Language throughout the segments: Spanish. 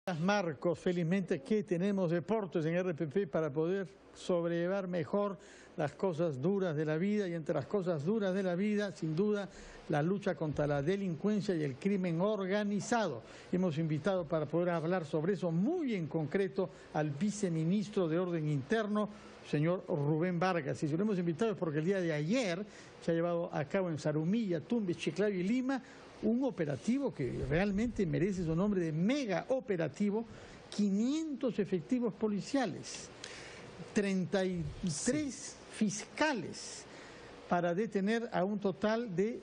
Marcos, felizmente que tenemos deportes en RPP para poder sobrellevar mejor las cosas duras de la vida, y entre las cosas duras de la vida, sin duda, la lucha contra la delincuencia y el crimen organizado. Hemos invitado para poder hablar sobre eso muy en concreto al viceministro de Orden Interno, señor Rubén Vargas. Y si lo hemos invitado es porque el día de ayer se ha llevado a cabo en Zarumilla, Tumbes, Chiclayo y Lima un operativo que realmente merece su nombre de mega operativo, 500 efectivos policiales, 33 fiscales para detener a un total de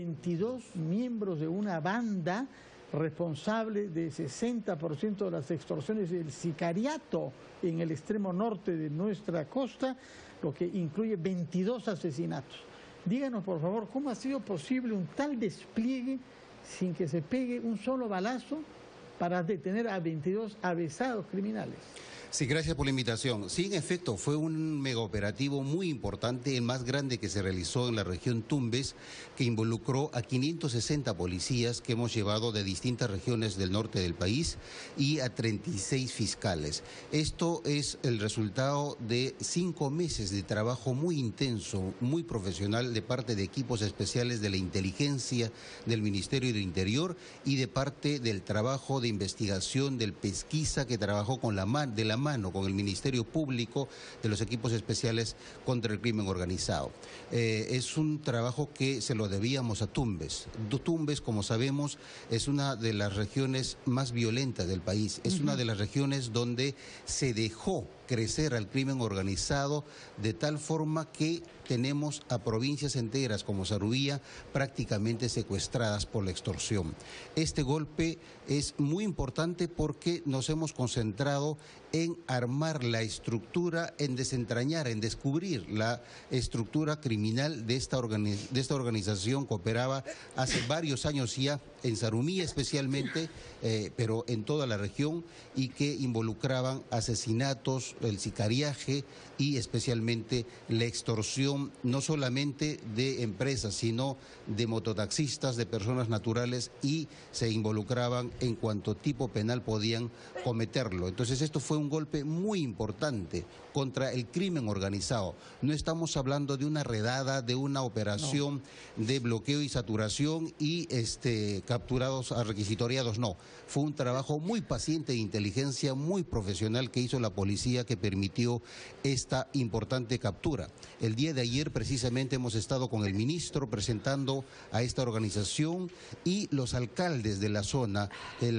22 miembros de una banda responsable de 60% de las extorsiones y el sicariato en el extremo norte de nuestra costa, lo que incluye 22 asesinatos. Díganos, por favor, ¿cómo ha sido posible un tal despliegue sin que se pegue un solo balazo para detener a 22 avesados criminales? Sí, gracias por la invitación. Sí, en efecto, fue un megaoperativo muy importante, el más grande que se realizó en la región Tumbes, que involucró a 560 policías que hemos llevado de distintas regiones del norte del país y a 36 fiscales. Esto es el resultado de 5 meses de trabajo muy intenso, muy profesional de parte de equipos especiales de la inteligencia del Ministerio del Interior y de parte del trabajo de investigación del pesquisa que trabajó con de la mano con el Ministerio Público, de los equipos especiales contra el crimen organizado. Es un trabajo que se lo debíamos a Tumbes. Tumbes, como sabemos, es una de las regiones más violentas del país. Es una de las regiones donde se dejó crecer al crimen organizado de tal forma que tenemos a provincias enteras como Zarumilla prácticamente secuestradas por la extorsión. Este golpe es muy importante porque nos hemos concentrado en armar la estructura, en desentrañar, en descubrir la estructura criminal de esta organización que operaba hace varios años ya en Zarumilla especialmente, pero en toda la región, y que involucraban asesinatos, el sicariaje y especialmente la extorsión, no solamente de empresas, sino de mototaxistas, de personas naturales, y se involucraban en cuanto tipo penal podían cometerlo. Entonces esto fue un golpe muy importante contra el crimen organizado. No estamos hablando de una redada, de una operación de bloqueo y saturación y capturados, requisitoriados, no. Fue un trabajo muy paciente de inteligencia, muy profesional que hizo la policía, que permitió esta importante captura. El día de ayer precisamente hemos estado con el ministro presentando a esta organización y los alcaldes de la zona, el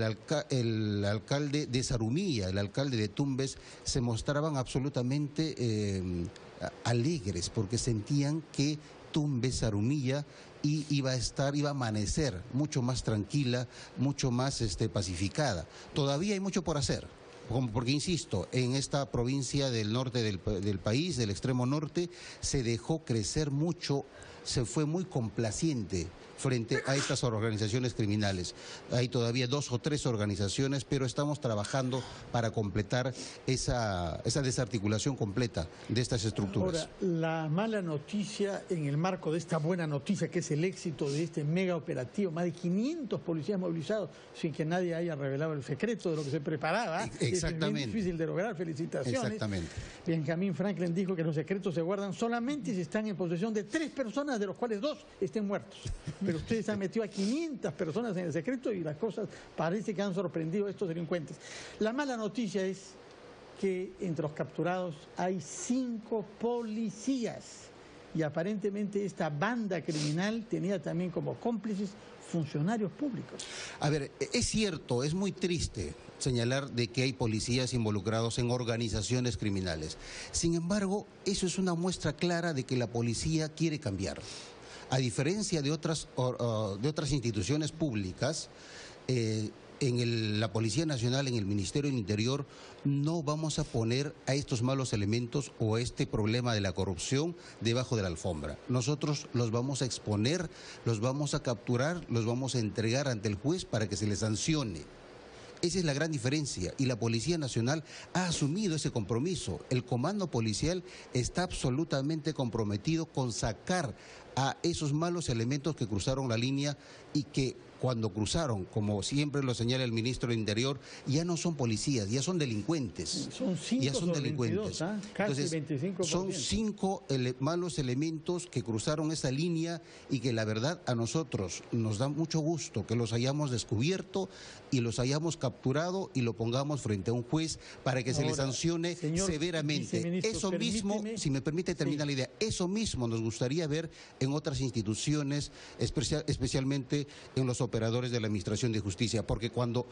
alcalde de Zarumilla, el alcalde de Tumbes, se mostraban absolutamente alegres porque sentían que Tumbes, Zarumilla, y iba a amanecer mucho más tranquila, mucho más pacificada. Todavía hay mucho por hacer, porque insisto, en esta provincia del norte del país, del extremo norte, se dejó crecer mucho, se fue muy complaciente frente a estas organizaciones criminales. Hay todavía 2 o 3 organizaciones, pero estamos trabajando para completar esa desarticulación completa de estas estructuras. Ahora, la mala noticia en el marco de esta buena noticia, que es el éxito de este mega operativo, más de 500 policías movilizados sin que nadie haya revelado el secreto de lo que se preparaba. Exactamente. Es muy difícil de lograr, felicitaciones. Exactamente. Benjamin Franklin dijo que los secretos se guardan solamente si están en posesión de 3 personas, de los cuales 2 estén muertos. Pero ustedes han metido a 500 personas en el secreto y las cosas parece que han sorprendido a estos delincuentes. La mala noticia es que entre los capturados hay 5 policías y aparentemente esta banda criminal tenía también como cómplices funcionarios públicos. A ver, es cierto, es muy triste señalar de que hay policías involucrados en organizaciones criminales. Sin embargo, eso es una muestra clara de que la policía quiere cambiar. A diferencia de otras instituciones públicas, en la Policía Nacional, en el Ministerio del Interior, no vamos a poner a estos malos elementos o este problema de la corrupción debajo de la alfombra. Nosotros los vamos a exponer, los vamos a capturar, los vamos a entregar ante el juez para que se les sancione. Esa es la gran diferencia y la Policía Nacional ha asumido ese compromiso. El comando policial está absolutamente comprometido con sacar a esos malos elementos que cruzaron la línea y que cuando cruzaron, como siempre lo señala el ministro del Interior, ya no son policías, ya son delincuentes. Son 5 ya son sobre delincuentes. 22, casi Entonces, 25%. son 5 malos elementos que cruzaron esa línea y que la verdad a nosotros nos da mucho gusto que los hayamos descubierto y los hayamos capturado y lo pongamos frente a un juez para que se les sancione severamente. Eso mismo, si me permite terminar la idea, eso mismo nos gustaría ver en otras instituciones, especialmente en los operadores de la Administración de Justicia, porque cuando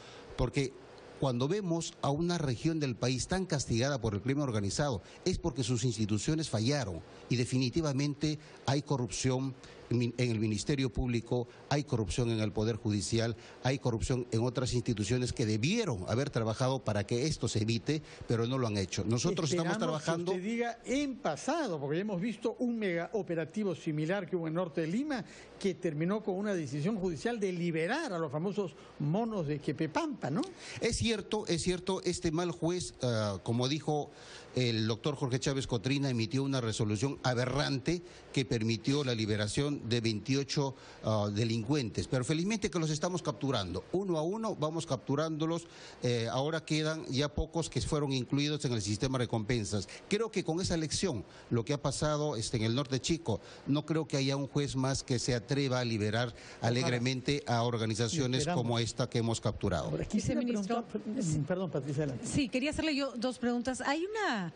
vemos a una región del país tan castigada por el crimen organizado es porque sus instituciones fallaron y definitivamente hay corrupción en el Ministerio Público, hay corrupción en el Poder Judicial, hay corrupción en otras instituciones que debieron haber trabajado para que esto se evite, pero no lo han hecho. Nosotros estamos trabajando... Que usted diga en pasado, porque hemos visto un mega operativo similar que hubo en Norte de Lima, que terminó con una decisión judicial de liberar a los famosos monos de Quepepampa, ¿no? Es cierto, este mal juez, como dijo el doctor Jorge Chávez Cotrina, emitió una resolución aberrante que permitió la liberación de 28 delincuentes, pero felizmente que los estamos capturando, uno a uno vamos capturándolos, ahora quedan ya pocos que fueron incluidos en el sistema de recompensas. Creo que con esa lección, lo que ha pasado en el norte chico, no creo que haya un juez más que se atreva a liberar alegremente a organizaciones como esta que hemos capturado. Ahora, viceministro, perdón, Patricia. Sí, quería hacerle yo 2 preguntas. Hay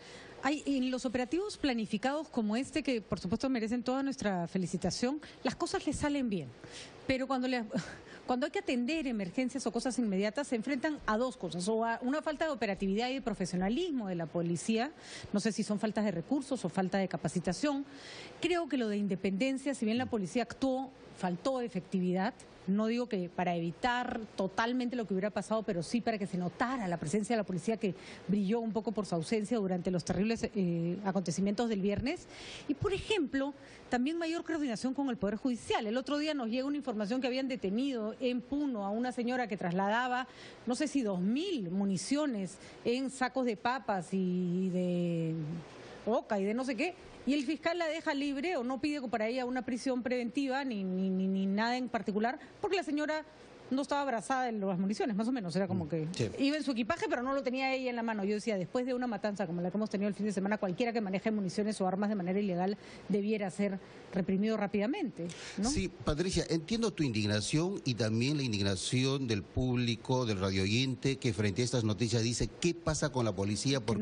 en los operativos planificados como este, que por supuesto merecen toda nuestra felicitación, las cosas les salen bien, pero cuando hay que atender emergencias o cosas inmediatas se enfrentan a 2 cosas, o a una falta de operatividad y de profesionalismo de la policía, no sé si son faltas de recursos o falta de capacitación. Creo que lo de independencia, si bien la policía actuó, faltó efectividad. No digo que para evitar totalmente lo que hubiera pasado, pero sí para que se notara la presencia de la policía, que brilló un poco por su ausencia durante los terribles acontecimientos del viernes. Y, por ejemplo, también mayor coordinación con el Poder Judicial. El otro día nos llega una información que habían detenido en Puno a una señora que trasladaba, no sé si 2.000 municiones en sacos de papas y de coca y de no sé qué. Y el fiscal la deja libre o no pide para ella una prisión preventiva ni nada en particular, porque la señora no estaba abrazada en las municiones, más o menos. Era como que iba en su equipaje, pero no lo tenía ella en la mano. Yo decía, después de una matanza como la que hemos tenido el fin de semana, cualquiera que maneje municiones o armas de manera ilegal debiera ser reprimido rápidamente, ¿no? Sí, Patricia, entiendo tu indignación y también la indignación del público, del radioyente, que frente a estas noticias dice, ¿qué pasa con la policía? ¿Por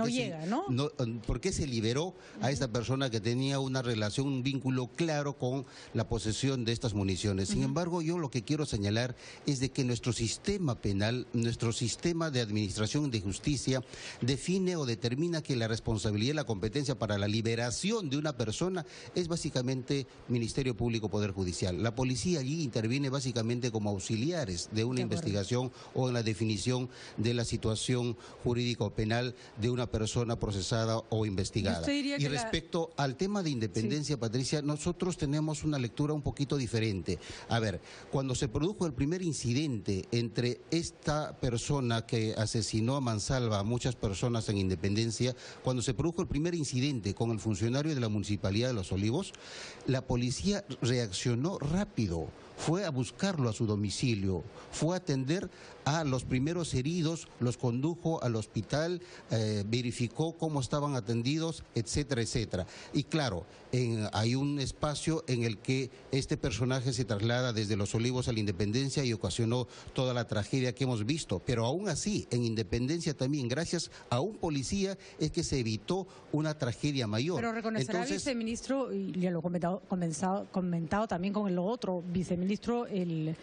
qué se liberó a esta persona que tenía una relación, un vínculo claro con la posesión de estas municiones? Sin embargo, yo lo que quiero señalar es de que nuestro sistema penal, nuestro sistema de administración de justicia define o determina que la responsabilidad y la competencia para la liberación de una persona es básicamente Ministerio Público, Poder Judicial. La policía allí interviene básicamente como auxiliares de una investigación o en la definición de la situación jurídico penal de una persona procesada o investigada. Y respecto al tema de independencia, Patricia, nosotros tenemos una lectura un poquito diferente. A ver, cuando se produjo el primer incidente entre esta persona que asesinó a mansalva a muchas personas en Independencia, cuando se produjo el primer incidente con el funcionario de la Municipalidad de Los Olivos, la policía reaccionó rápido. Fue a buscarlo a su domicilio, fue a atender a los primeros heridos, los condujo al hospital, verificó cómo estaban atendidos, etcétera, etcétera. Y claro, hay un espacio en el que este personaje se traslada desde Los Olivos a la Independencia y ocasionó toda la tragedia que hemos visto. Pero aún así, en Independencia también, gracias a un policía, es que se evitó una tragedia mayor. Pero reconocerá, viceministro, y ya lo he comentado también con el otro viceministro, el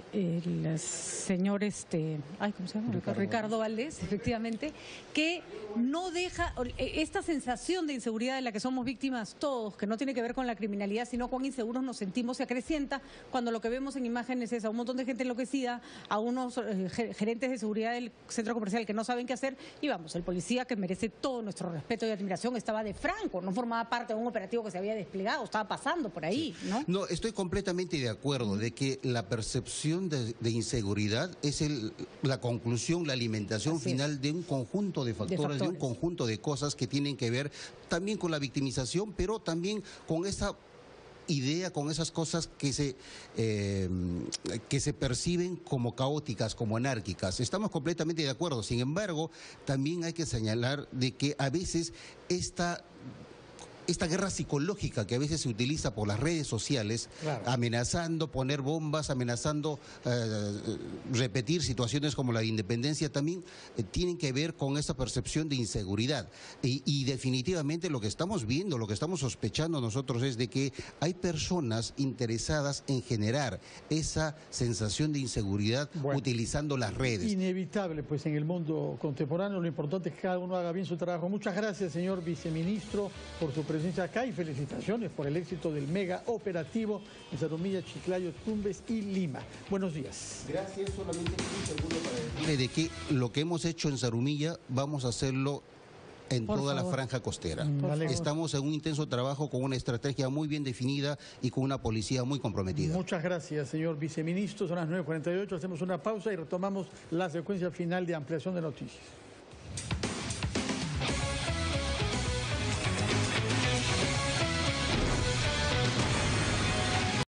señor ¿cómo se llama? Ricardo Valdés, efectivamente, que no deja esta sensación de inseguridad de la que somos víctimas todos, que no tiene que ver con la criminalidad, sino cuán inseguros nos sentimos, se acrecienta cuando lo que vemos en imágenes es a un montón de gente enloquecida, a unos gerentes de seguridad del centro comercial que no saben qué hacer, y vamos, el policía, que merece todo nuestro respeto y admiración, estaba de franco, no formaba parte de un operativo que se había desplegado, estaba pasando por ahí, ¿no? No, estoy completamente de acuerdo de que la percepción de inseguridad es la conclusión, la alimentación final de un conjunto de factores, de un conjunto de cosas que tienen que ver también con la victimización, pero también con esa idea con esas cosas que se perciben como caóticas, como anárquicas. Estamos completamente de acuerdo. Sin embargo, también hay que señalar de que a veces esta guerra psicológica que a veces se utiliza por las redes sociales, claro, amenazando poner bombas, amenazando repetir situaciones como la de independencia, también tienen que ver con esa percepción de inseguridad. Y definitivamente lo que estamos viendo, lo que estamos sospechando nosotros es de que hay personas interesadas en generar esa sensación de inseguridad utilizando las redes. Inevitable, pues en el mundo contemporáneo lo importante es que cada uno haga bien su trabajo. Muchas gracias, señor viceministro, por su presencia acá y felicitaciones por el éxito del mega operativo en Zarumilla, Chiclayo, Tumbes y Lima. Buenos días. Gracias, solamente un segundo para decirle de que lo que hemos hecho en Zarumilla vamos a hacerlo en toda la franja costera. Estamos en un intenso trabajo con una estrategia muy bien definida y con una policía muy comprometida. Muchas gracias, señor viceministro. Son las 9:48, hacemos una pausa y retomamos la secuencia final de ampliación de noticias.